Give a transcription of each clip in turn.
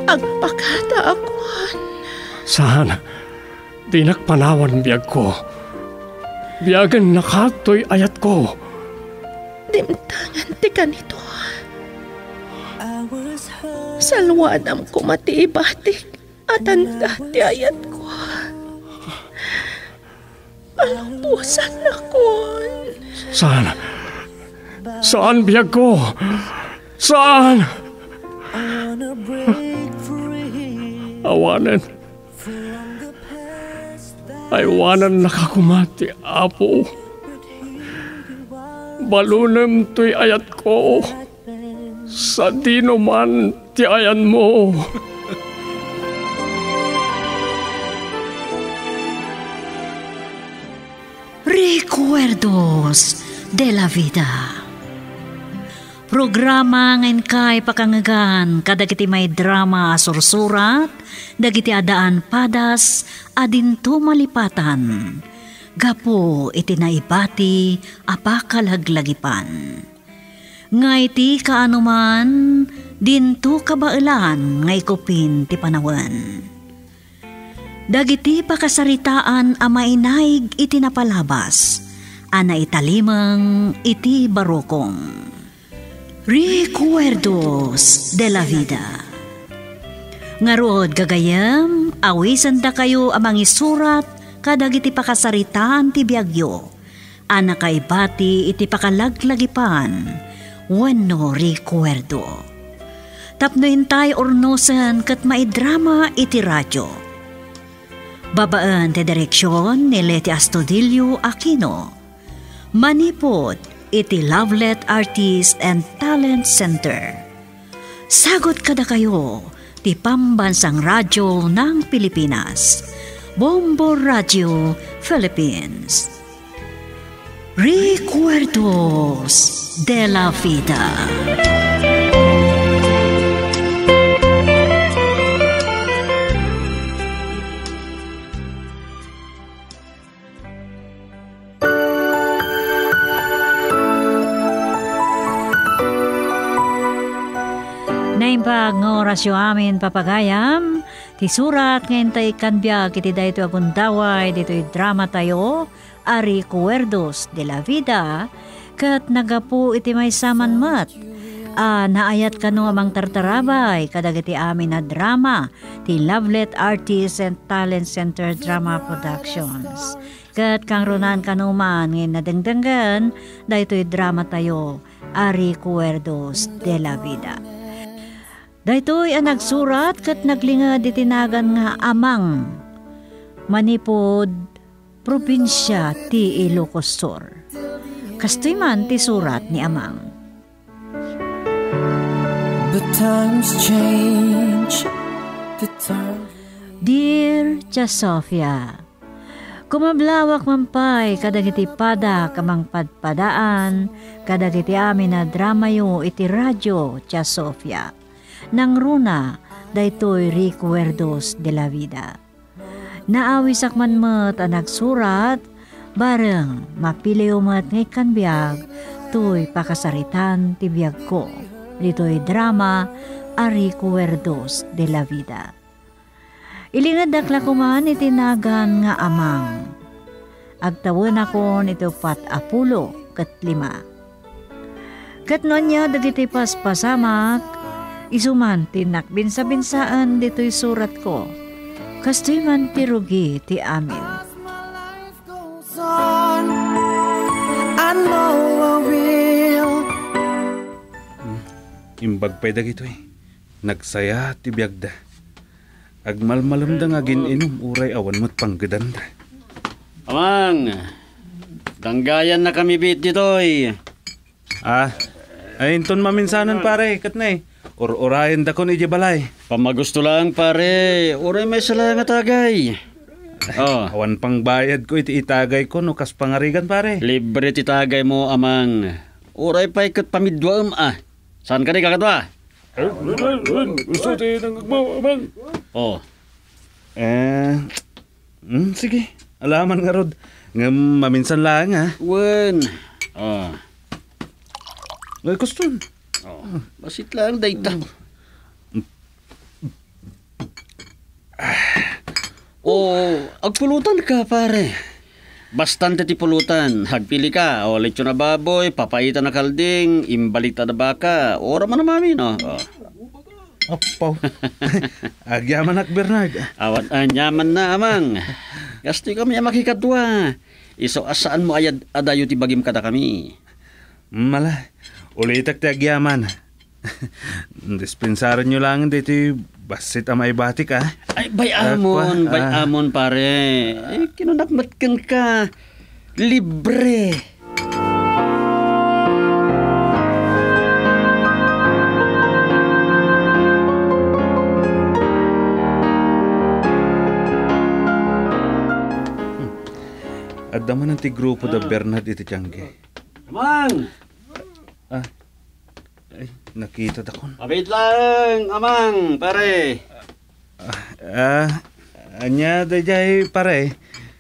agpakata akon. Saan? Di nakpanawan biyag ko. Biyagan nakatoy ayat ko. Dimtangan ti kanito. Salwadam ko matiibatik at anda ti ayat ko. Palumpusan na kon. Saan? Saan biyag ko? Saan? Awanan. Aywanan nakakumati, Apo. Balunem to'y ayat ko. Sa dino man ti ayan mo. Recuerdos de la Vida. Programa ngayon kay pakangagan kadagiti may drama sursurat, dagiti adaan padas, adinto malipatan. Gapo iti naibati apakalaglagipan. Ngay ti kaanuman, dinto kabailan ngay kupin ti panawan. Dagiti pakasaritaan amainaig iti napalabas, ana italimang iti barokong. Recuerdos de la Vida. Ngarod gagayam, awisan da kayo amang isurat kadagiti pakasaritaan ti biagyo. Ana kay bati iti pakalaglagipan, wenno recuerdo. Tapno intay ornosan kat maidrama iti radyo. Babaan ti direksyon ni Leti Astudillo Aquino. Manipod iti Lovelet Artist and Talent Center. Sagot kada kayo ti Pambansang Radyo ng Pilipinas. Bombo Radio Philippines. Recuerdos de la Vida. Naimbag ng orasyo amin papagayam, ti surat ngayon tayo kanbiag iti dayto agundaway, dito'y drama tayo, Ari Recuerdos de la Vida, kat nagapu iti may saman mat. Naayat kano amang tartarabay, kadag iti amin na drama, ti Lovelet Artists and Talent Center Drama Productions. Kat kang runan kanuman ngayon nadengdengan, dayto'y drama tayo, Ari Recuerdos de la Vida. Daytoy ang nagsurat kat naglingad itinagan nga amang Manipod, probinsya ti Ilocos Sur. Kastoy man ti surat ni amang. The times change. Dear Tia Sofia, kumablawak mampay kadagiti pada kamang padpadaan kadagiti amin na dramayo iti radyo Tia Sofia. Nang runa, daytoy Recuerdos de la Vida. Naawisak man met ang nagsurat, bareng mapiliw met ngay kanbiag, tuy pakasaritan ti biag ko. Dito'y drama, Recuerdos de la Vida. Ilingad dakla kuman itinagan nga amang. Agtawon ako nito pat apulo kat 5. Kat noon niya dagiti paspasamak, isuman tinak binsa-binsaan dito'y surat ko. Kastoy man ti rugi ti amin. Imbag pay dagito nagsaya ti biagda. Agmalmalam da nga gininom uray awan mo't panggedanda. Amang, danggayan na kami bit dito'y. Ayinton maminsanan pare, katnay. Orayan da ko ni Jabalay. Pamagusto lang pare, uray may sala nga tagay. Awan pang bayad ko iti itagay ko no kas pangarigan pare. Libre ti tagay mo amang. Uray pa ikot pamidwaam Saan ka ni kakadwa? Gusto tayo ng agmaw, amang. Sige. Alaman nga rod. Nga maminsan lang Wen. Ay, kuston. Basit lang, dayta. agpulutan ka pare. Bastante ti pulutan. Hagpili ka. O lechon na baboy, papaitan na kalding, imbalita na baka. Ora man na mami, no? Apaw. Agyaman ak Bernard. Awat anyaman na amang. Gasti kami makikadwa. Iso asaan mo ayad adayo ti bagim kada kami. Mala. Ulitak ti agyaman. Dispensaran nyo lang dito basit amay batik Ay, bayamon pare. Ay, kinunakmatkan ka. Libre. Adaman ng ti grupo da Bernard iti tiyangge. Amang! Ay, nakita dakon. Mabait lang, amang, pare. Anya dayjay pare.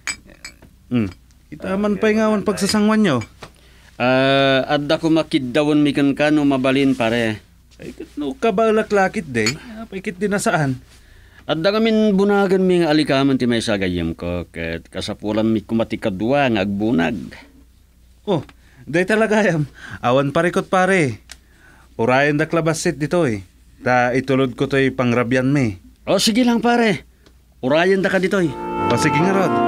Itaman pa ngawan pagsasangwan nyo. Adda ko makidawon mi kan kano mabalin pare. Ay, no kabalaklakit day. Paikit din na saan. Adda kamin bunagan mi nga alikaman ti may sagayam ko. Ket kasapulan mi kumatikadwa nga agbunag. Oh, day talaga yam. Awan parikot pare. Urayan da klabasit dito Ta itulod ko to'y pangrabyan me. O sige lang pare. Urayan da ka dito O sige nga Rod.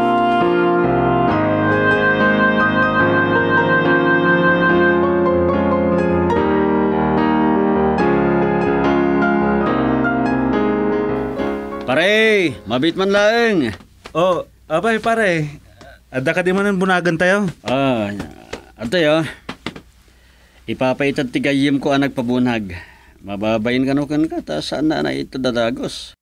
Pare, mabit man lang. Oh, abay pare. Adda ka di man ang bunagan tayo. Antay Ipapaitan tigayim ko ang nagpabunag. Mababayin ka ka, ta saan na ito dadagos.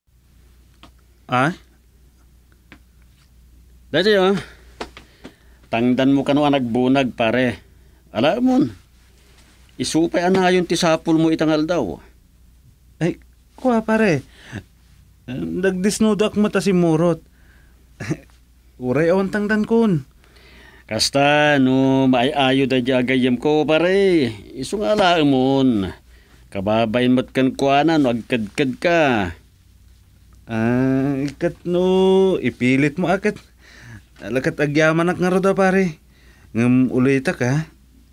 Dati tangdan mo kano ang nagbunag pare. Alam mo, isupay anayon ti sapul mo itangal daw. Ay, kuha pare. Nagdisnudo ak mata si Murot. Uray awan tangdan kun. Kasta, no, maayayo da jagayam ko, pare. Iso nga laamon. Kababayin mo't kan kuana, no, agkadkad ka. Ikat no, ipilit mo akat. Alakat agyaman ak nga roda, pare. Ngam ulita ka.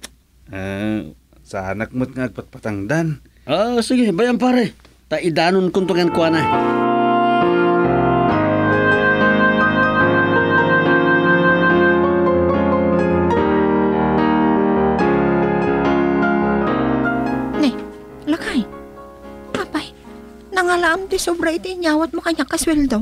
Sanak mo't nga agpatpatangdan. Sige, bayan pare. Ta idanon kuntungan kuana. Nangalaam ti sobra iti nyawat mo kanya kasweldo.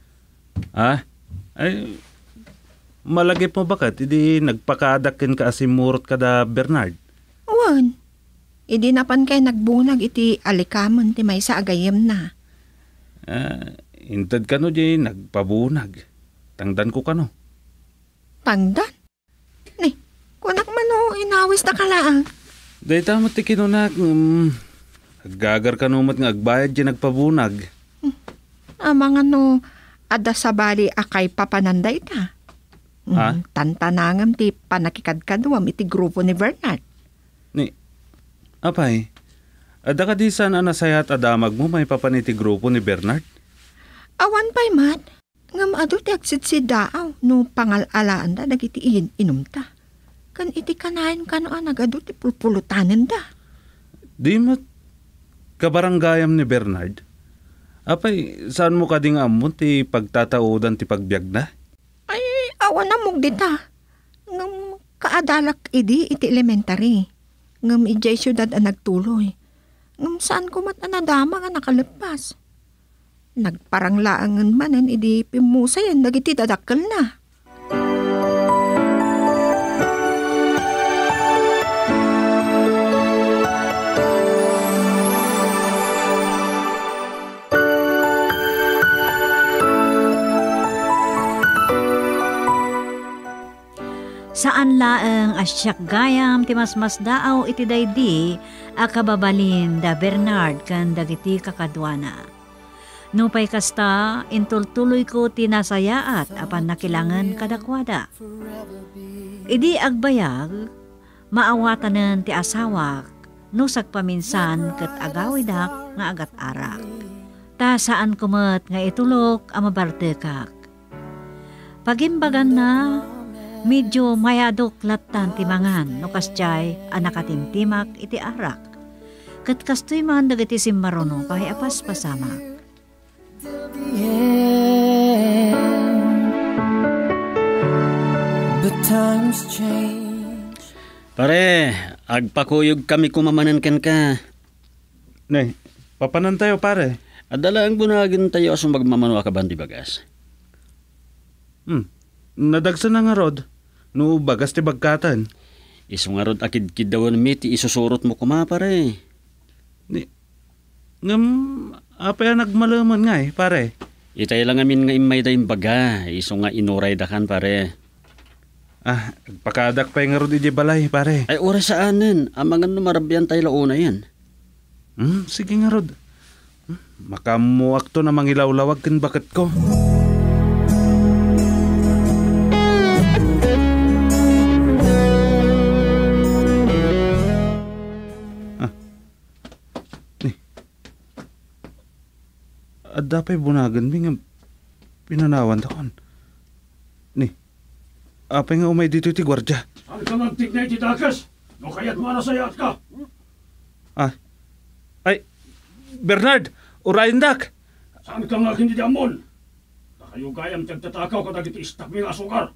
Ay, malagip mo bakat? Idi nagpakadakin ka asimurot ka da Bernard? Wan. Idi napan kay nagbunag iti alikaman ti may sa agayem na. Intad ka no di nagpabunag. Tangdan ko ka no. Tangdan? Ni, kunak man o inawis na kalaang. Day tamo ti kinunak. Gagar ka numot nga agbayad di nagpabunag. Amang ada sa bali akay papananday ta. Tantanangam ti panakikadkadwam iti grupo ni Bernard. Ni, apay, ada ka di sana nasayat adamag mo may papaniti grupo ni Bernard? Awan pa'y mat. Ngam ado ti agsidsid daaw no pangalalaan da dagiti inom ta. Kan iti kanayan ka no nagado ti pulpulutanen da. Di mat kabaranggayam ni Bernard? Apay, saan mo kading amon ti pagtataudan ti pagbiag na? Ay, awan na mugdita. Ngam kaadalak idi iti elementary. Ngam ijay syudad ang nagtuloy. Ngam saan ko mat anadama nga nakalipas. Nagparanglaangan manen idi pimusayan nagiti dadakkel na. Saan laeng asyak gayam ti masmas daaw iti daydi a kababalin da Bernard kan dagiti kakadwana. Nupay kasta intultuloy ko tinasayaat apan nakilangan kadakwada. Idi agbayag maawatanen ti asawak no sagpaminsan ket agawidak nga agat arak. Ta saan kumet nga itulok a mabartekak. Pagimbagan na, medyo mayadok latan timangan no kasjay anak atimtimak iti arak. Kat kastoy man dagiti simmarono pahiapas pasamak. But times change. Pare, agpakuyog kami kumamanan ken ka. Nay, papanan tayo pare. Adala ang bunagin tayo asong magmamanwa ka bandi bagas. Nadagsa na nga rod. No bagas ti bagkatan. Iso nga rod akid-kid daw mi ti isusurot mo kuma pare. Ngam, apay nagmalaman nga pare. Itay lang amin nga imay da imbaga. Iso nga inuray dakan pare. Pakadak pa nga rod iti balay pare. Ay oras saanen, amangan numarabyan tayo launa yan. Sige nga rod. Makamuak to na mangilawlawag kin bakat ko. At dapay bunagan mi nga pinanawan takon. Apay nga umay dito iti gwardya. Saan ka magtignay ti dakas? No kaya't manasayat ka. Ay, Bernard! Urayan dak! Saan ka nga hindi amon? Nakayo gayam tagtatakaw ka dagiti istak mi nga asukar.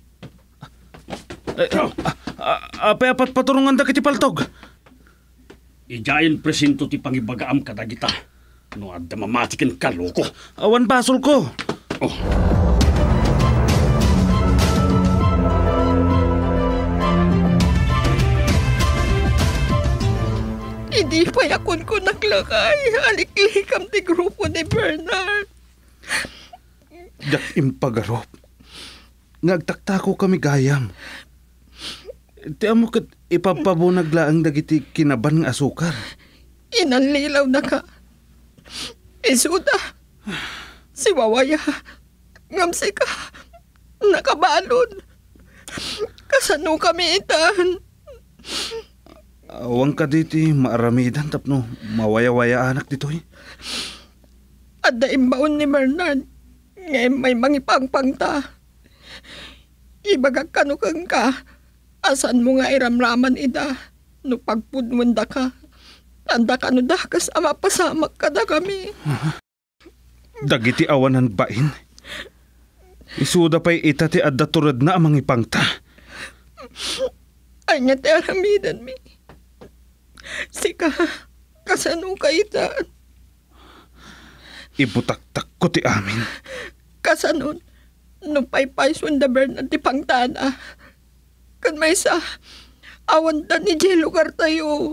Apay apat paturungan dak iti paltog. Ijayin presinto ti pangibagaam ka dagita. No adda mamatikin ka, loko. Awan basol ko. Hindi pa yakon ko naglakay. Aliklikam ti grupo ni Bernard. Jak impagarop. Ngagtaktako kami gayam. Ti amo kat ipapabunag laang dagiti kinaban nga asukar. Inanlilaw na ka. Isuda. Si Wawaya. Ngamsi ka. Nakabalon. Kasano kami itan. Awang ka diti maaramidan tapno mawaya-waya anak dito Adda imbaon ni Bernard. Ngayon may mangipangpang ta. Ibagag kanukang ka. Asan mo nga iramraman ida. No pagpudmunda ka. Tanda ka no dakas ama pasamak ka da kami. Dagiti awanan bain. Isuda pa'y itati adda turad na amang ipangta. Anya ti aramidan mi. Sika, kasano ka itan? Ibutaktak ko ti amin. Kasanon, no paypay sunda Bernard ti pangtana. Kan may sa awan ta ni J lugar tayo.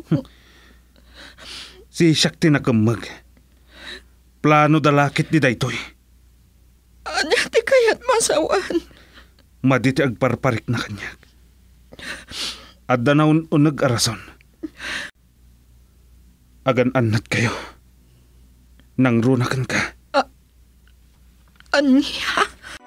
Si Shakti nakamag. Plano dalakit ni daytoy. Anya ti kayat masawan. Maditi agparparik na kanyag. Adda na unag arason. Agan-anat kayo. Nang runakan ka. Anya?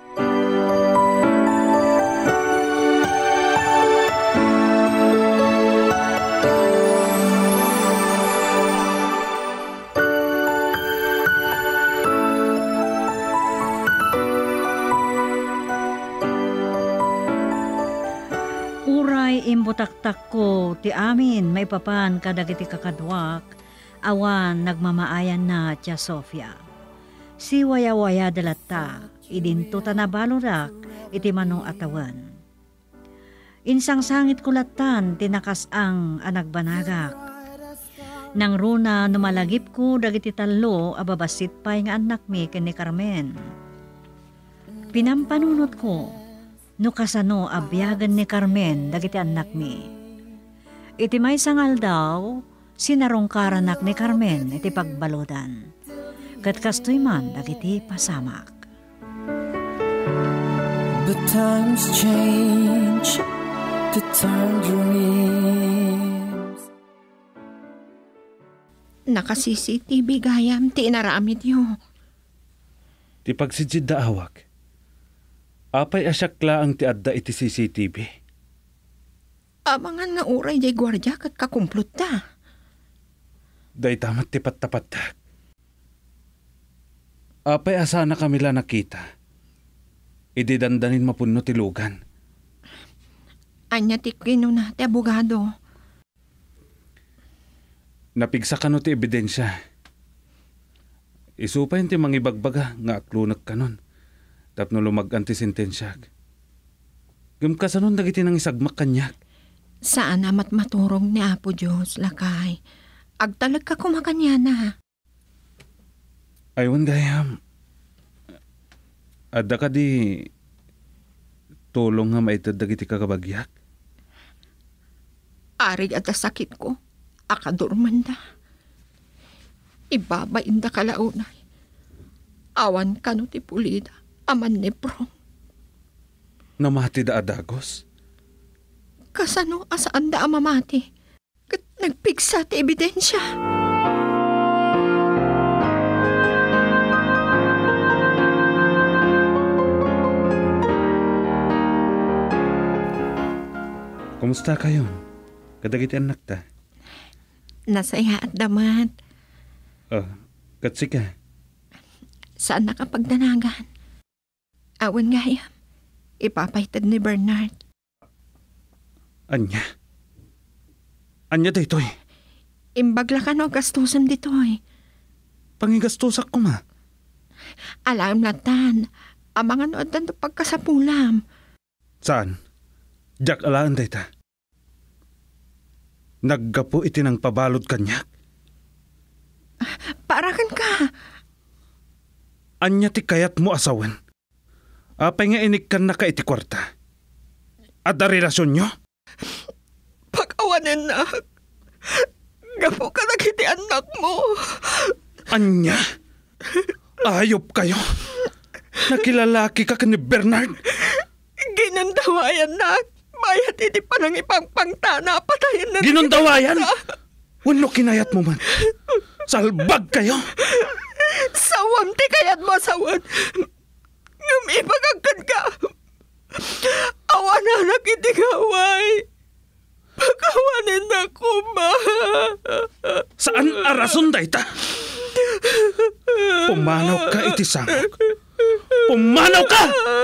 Uray imbutaktak ko ti amin may papan kadagiti kakadwak awan nagmamaayan na Tia Sofia. Si waya-waya dalata idinto tanabalorak iti manong atawan. Insang sangit kulatan tinakas ang anagbanagak. Nang runa numalagip ko dagiti talo ababasit pay nga anak mi ken ni Carmen. Pinampanunot ko no kasano abyagan ni Carmen dagiti anak mi. Iti may sangal daw sinarongkaranak ni Carmen iti pagbalodan. Kat kastoy man dagiti pasamak. But times change to turn dreams. Naka-CCTV gayam ti inaramid yo. Ti pagsidsid da awak. Apay asyakla ang ti adda iti CCTV. Abangan nga uray jay gwardya kat kakumplot ta. Day tamat ti pat-tapat. Apay asana kami la nakita. Idi dandanin mapunno ti lugan. Anya ti kinuna ti abogado. Napigsa ka no ti ebidensya. Isupayin ti mangibagbaga nga aklunak ka nun. Tapno lumagan ti sentensya. Gumkasanon dagiti nang isagmak kanyak. Saan amat maturong ni Apo Diyos, lakay. Agtalag ka kumakanya na. Aywan gayam. Adda ka di tulong nga maitad dagiti kakabagyak. Arig at sakit ko. Akadurman da. Ibabain da kalaunay. Awan ka no ti pulida. Aman ni Prong. Namati da adagos. Kasano asaan da amamati. Kat nagpigsa ti ebidensya. Kumusta kayo? Kadagiti anak ta? Nasaya at damat. Katsi ka? Saan nakapagdanagan? Awan gayam. Ipapahitad ni Bernard. Anya? Anya daytoy? Imbagla ka no gastusan ditoy. Pangigastusak ko ma. Alam natan. Amangan o tanto pagkasapulam. Saan? Jack alaan dayta. Naggapo iti nang pabalod kanyak. Parakan ka. Anya ti kayat mo asawan. Apay nga inikkan na ka iti kwarta. At da relasyon nyo? Pag-awanin na. Gapo ka nagiti anak mo. Anya? Ayop kayo. Nakilalaki ka ni Bernard. Ginandawayan na. Bayat iti pa nang ipangpangtana. Patayin na. Ginandawayan? Wano kinayat mo man? Salbag kayo. Sawam ti kayat mo sawan. Ngumipagagkan ka. Awan anak iti gaway. Pagkawanin na ko ma. Saan arason dayta? Pumanaw ka iti sangok. Pumanaw ka!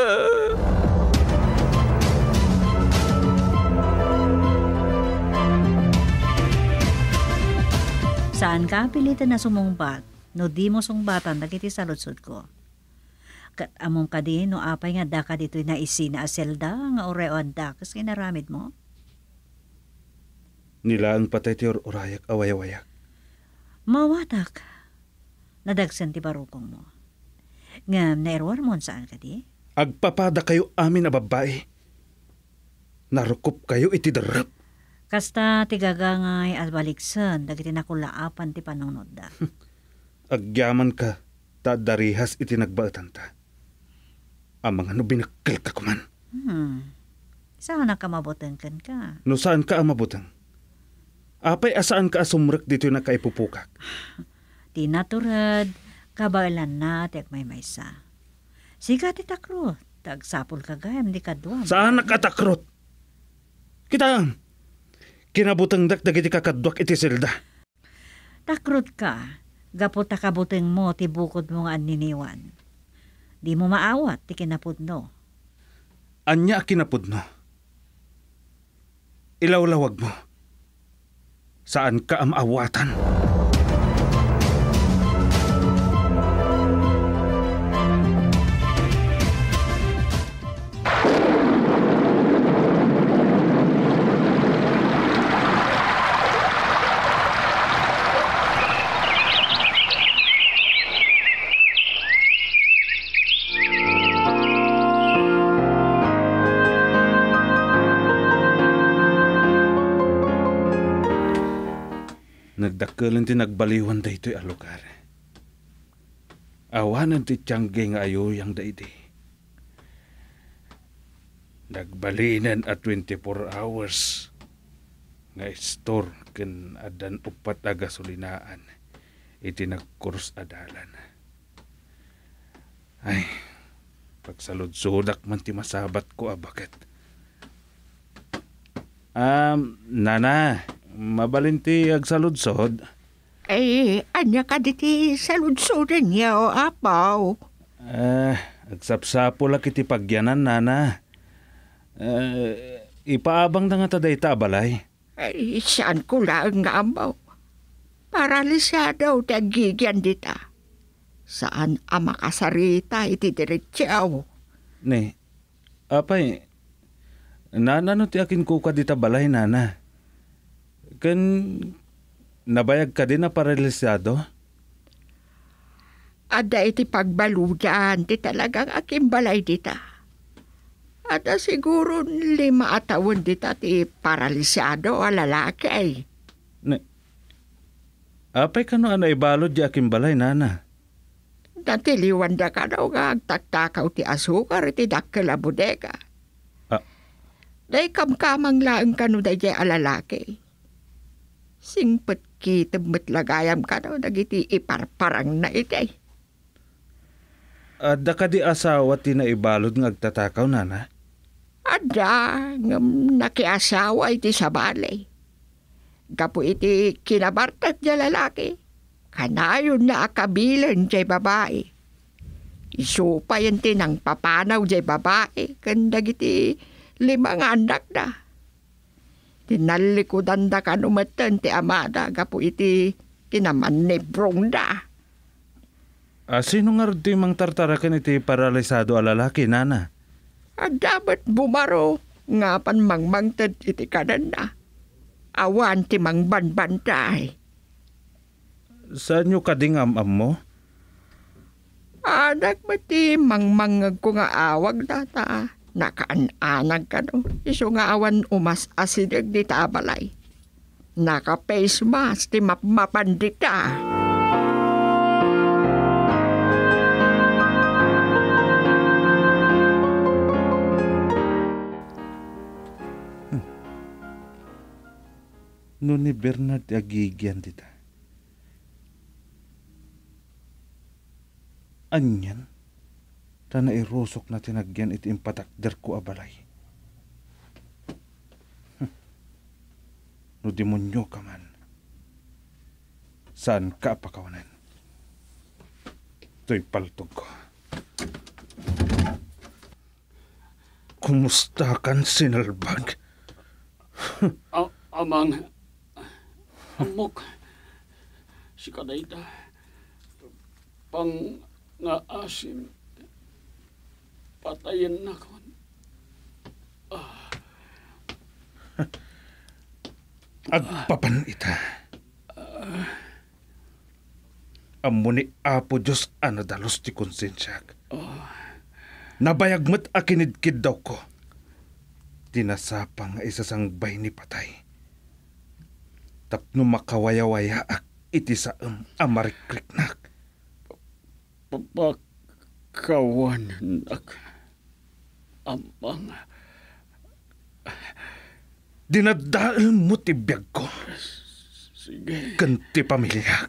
Saan ka pilitan na sumungbat? No di mo sungbatan dagiti saludsod ko. Kat among ka din no apay nga da ka dito'y naisi na aselda nga oreon da kas kinaramid mo. Nilaan patay ti orayak awayawayak. Mawatak. Nadagsan ti barukong mo. Ngam nairwar mo saan ka di? Agpapada kayo amin na babae. Narukop kayo iti darap. Kasta tigagangay at baliksan dagiti nakulaapan ti panunod da. Agyaman ka, tadarihas iti nagbaatan ta. Amang ano binakil ka kuman. Saan ka mabutang kan ka? No saan ka amabutang? Apay asaan ka asumrek dito na kaipupukak? Di naturad, kabailan na tiyak may maysa. Siga ti takrot, tagsapol ka gayam di kadwam. Saan nakatakrot? Kita, kinabutang dakdag iti kakadwak iti selda. Takrot ka, gaputa kabuteng mo ti bukod mo nga aniniwan. Di mo maawat ti kinapudno. Anya kinapudno? Ilawlawag mo. Saan ka amawatan? Nagdakalan ti nagbaliwan da ito'y alugar. Awanan ti tiyangge nga ayo yang daidi. Nagbalinan at 24 hours nga store ken adan upat a gasolinaan iti nagkurs adalan. Ay, pagsaludsudak man ti masabat ko abaket. Nana, mabalinti agsaludsod. Anya ka diti saludsodan niya o apaw. Agsapsapo lang kiti pagyanan, nana. Ipaabang na nga taday tabalay. Ay, saan ko lang nga amaw? Paralisado tagigyan dita. Saan ang makasarita iti diretsyaw? Ne, apay, nana no ti akin kuka dita balay, nana. Kan nabayag ka din na paralisado? Ada iti pagbaludan, ti talagang aking balay dita. Ada siguro 5 taon dita ti paralisado a lalaki ay. Ne, apay ka no ano ibalod di aking balay, nana. Natiliwan da ka daw nga agtaktakaw ti asukar iti dakkel a bodega. Day kamkamang laeng ka no day a lalaki. Singpet kitebet lagayam ka daw dagiti iparparang na itay. Ada ka di asawa ti na ibalod ng agtatakaw, nana? Ada, ngam nakiasawa iti sa balay. Gapo iti kinabartat niya lalaki. Kanayon na akabilan jay babae. Isupayan ti nang papanaw jay babae. Kandag iti 5 anak na. Tinalikudan da kanumatan ti amada. Gapo iti kinamanibrong da. Sino nga rin mang tartarakan iti paralisado a lalaki, nana? Dapat bumaro. Ngapan mangmangtad iti kanan na. Awan ti mangbanbantay. Saan nyo kading am mo? Anak mati mangmangag ko nga awag data. Nakaananag ka no. Iso nga awan umas asidag di tabalay. Naka-face mask ti mapmapandita. No ni Bernard agigyan dita. Anyan, tana irusok na tinagyan iti impatakder ko abalay. No demonyo ka man. Saan ka apakawanan? Ito'y paltog ko. Kumusta kan sinalbag? Amang, amok, si Kadayta, pang nga asim, patayin na ko. Agpapan ita. Amo ni Apo Diyos anadalos ti konsensyak. Nabayagmat akinidkid daw ko. Tinasapang isasangbay ni patay. Tapno makawaya-waya ak iti saam amarikliknak. Papakawanan ak amang. Dinadaal mo ti biyag ko. Sige. Kanti pamilyak.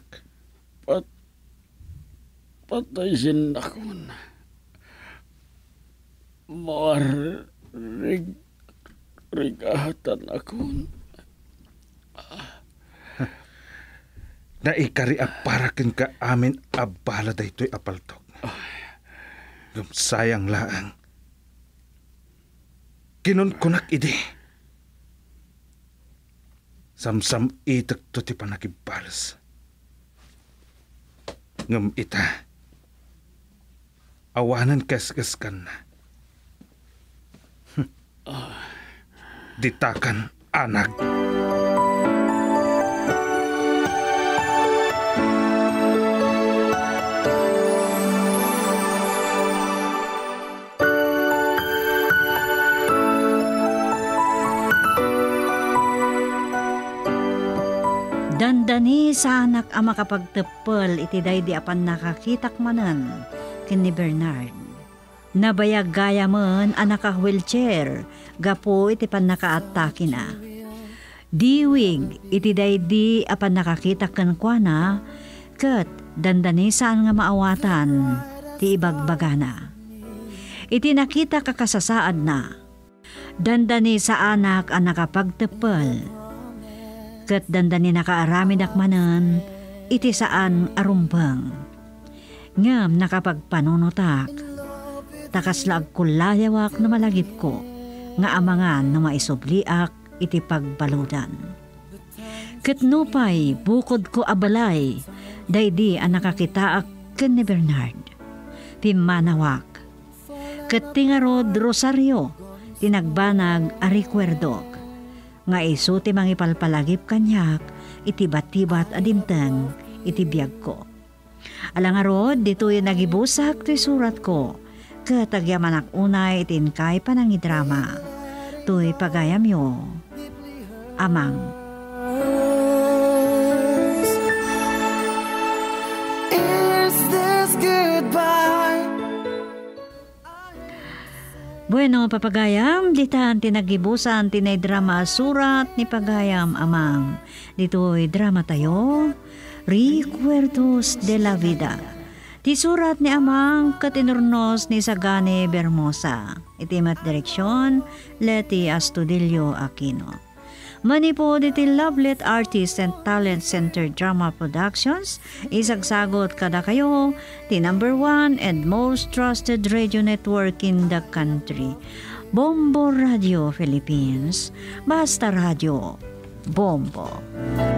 Patayin ako na. Rigahatan ako. Naikariak para kin ka amin abala da ito'y apaltok. Sayang laang. Kinunkunak idi. Samsam itak to ti panakibalas. Ngam ita. Awanan kaskas kan na. Ditakan anak. Dandani sa anak ang makapagtepel iti daydi apan nakakitak manen ken ni Bernard. Nabayag gaya man ang naka-wheelchair gapo iti pan nakaatake na. Diwig iti daydi apan nakakitak ken kuana ket dandani saan nga maawatan ti ibagbagana. Iti nakita kakasasaad na. Dandani sa anak ang nakapagtepel ket dandani nakaaramid akmanen iti saan arumbang. Ngem nakapagpanunutak, takas laag kulayawak na malagip ko, nga amangan na maisubliak iti pagbaludan. Ketnupay bukod ko abalay, daydi ang nakakitaak ken ni Bernard. Pimanawak. Ketingarod Rosario, tinagbanag a rekwerdok. Nga iso ti mangipalpalagip kanyak, iti bat-tibat adimteng, iti biyag ko. Alangarod, dito yung nagibusak ti surat ko, katagyaman unay itin kay panangidrama. Tuy pagayam yo, Amang. Is this goodbye? Bueno, papagayam, ditan tinagibusan tinay drama surat ni pagayam Amang. Dito'y drama tayo, Recuerdos de la Vida. Ti surat ni Amang katinurnos ni Sagani Bermosa. Itimat direksyon, Leti Astudillo Aquino. Manipod iti Lovelet Artist and Talent Center Drama Productions, isagsagot kada kayo, ti number 1 and most trusted radio network in the country. Bombo Radio Philippines, Basta Radio, Bombo.